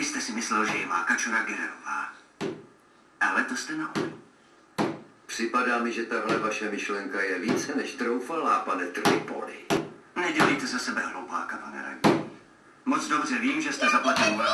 jste si myslel, že je má Kačora Gererová. Ale to jste na omyl. Připadá mi, že tahle vaše myšlenka je více než troufalá, pane Tripoli. Nedělejte ze sebe hloupáka, pane radní. Moc dobře vím, že jste zaplatil